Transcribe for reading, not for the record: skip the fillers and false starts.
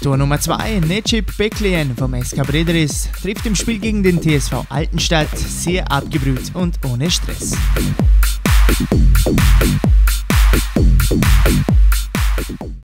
Tor Nummer 2, Necip Bekleyen vom SK Brederis, trifft im Spiel gegen den TSV Altenstadt sehr abgebrüht und ohne Stress.